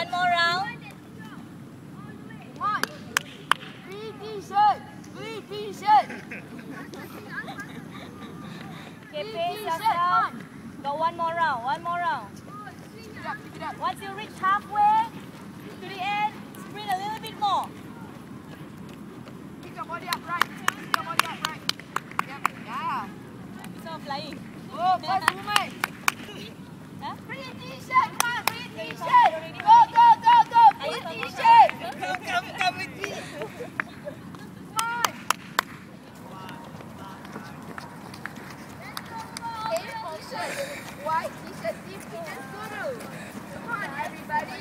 One more round. Okay, pace yourself. Go one more round. One more round. Once you reach halfway to the end, sprint a little bit more. Keep your body upright. Keep your body upright. Yep. Yeah. It's not flying. Oh, first movement. Huh? Free t-shirt. Come on, free t-shirt. Go, go, go, go. Free t-shirt. Come with me. Come on. T-shirt. White t-shirt. Team Fitness Guru. Come on, everybody.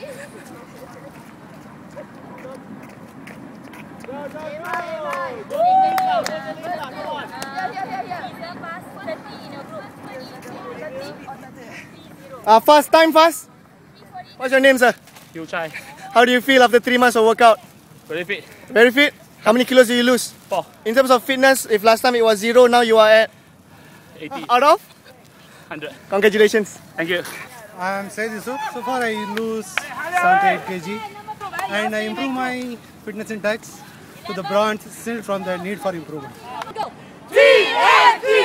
Fast, time fast. What's your name, sir? You try. How do you feel after 3 months of workout? Very fit. Very fit? How many kilos did you lose? 4. In terms of fitness, if last time it was 0, now you are at 80. out of? 100. Congratulations. Thank you. I am Syed Yusuf. So far I lose 78 kg and I improve my fitness index to the bronze still from the need for improvement. Go. TNT!